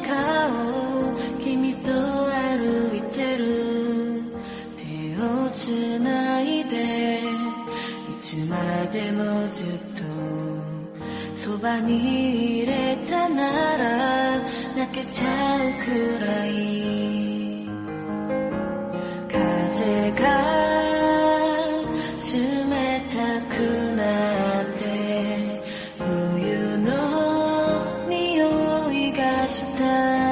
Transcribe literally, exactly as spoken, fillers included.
を君と歩いてる手をつないでいつまでもずっとそばにいれたなら泣けちゃうくらい風が冷たくなって冬の匂いがした